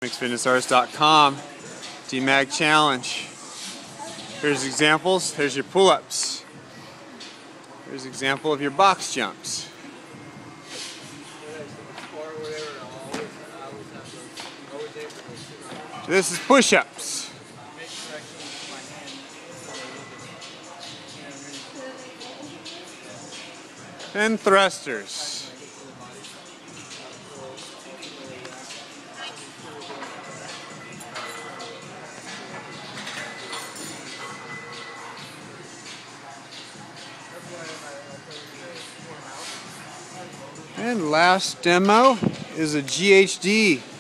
MixFitnessArtist.com DMAG challenge. Here's examples. Here's your pull-ups. Here's an example of your box jumps. This is push-ups. And thrusters. And last demo is a GHD